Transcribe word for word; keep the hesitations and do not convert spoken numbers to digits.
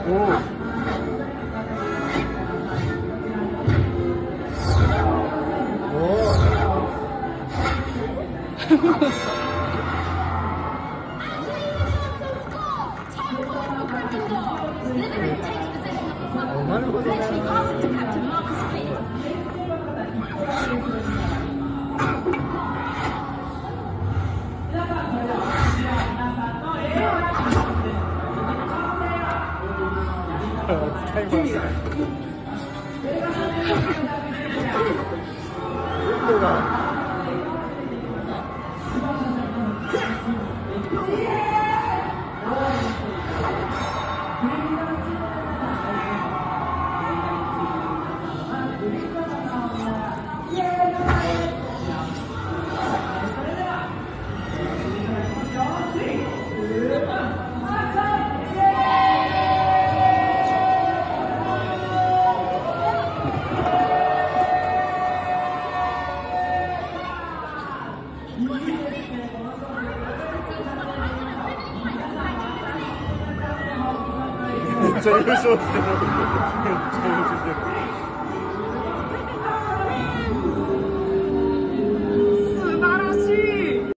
なるほどね。使います。どうだ。めっちゃ優勝してる。めっちゃ優勝してる。